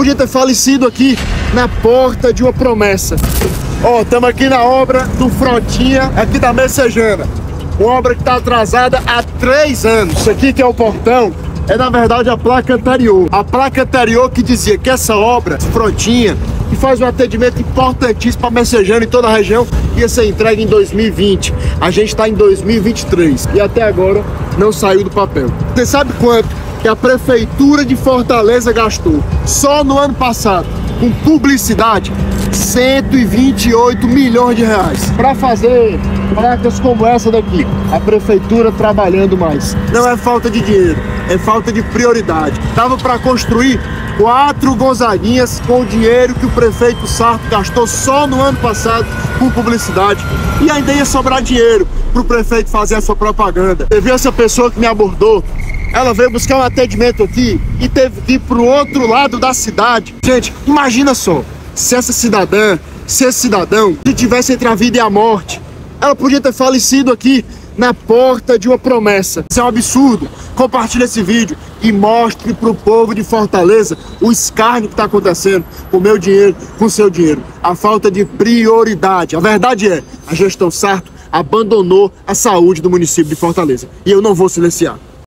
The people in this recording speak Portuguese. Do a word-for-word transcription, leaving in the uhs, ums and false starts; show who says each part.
Speaker 1: podia ter falecido aqui na porta de uma promessa. Ó, estamos aqui na obra do Frotinha, aqui da Messejana. Uma obra que está atrasada há três anos. Isso aqui que é o portão é, na verdade, a placa anterior. A placa anterior que dizia que essa obra, Frotinha, que faz um atendimento importantíssimo para Messejana e toda a região, ia ser entregue em dois mil e vinte. A gente está em dois mil e vinte e três e até agora não saiu do papel. Você sabe quanto que a Prefeitura de Fortaleza gastou só no ano passado com publicidade? cento e vinte e oito milhões de reais para fazer placas como essa daqui. A prefeitura trabalhando mais. Não é falta de dinheiro, é falta de prioridade. Dava para construir quatro Gonzaguinhas com o dinheiro que o prefeito Sarto gastou só no ano passado com publicidade, e ainda ia sobrar dinheiro para o prefeito fazer a sua propaganda. Você viu essa pessoa que me abordou? Ela veio buscar um atendimento aqui e teve que ir para o outro lado da cidade. Gente, imagina só, se essa cidadã, se esse cidadão, se tivesse entre a vida e a morte, ela podia ter falecido aqui na porta de uma promessa. Isso é um absurdo. Compartilhe esse vídeo e mostre para o povo de Fortaleza o escárnio que está acontecendo com o meu dinheiro, com o seu dinheiro. A falta de prioridade. A verdade é, a gestão Sarto abandonou a saúde do município de Fortaleza. E eu não vou silenciar.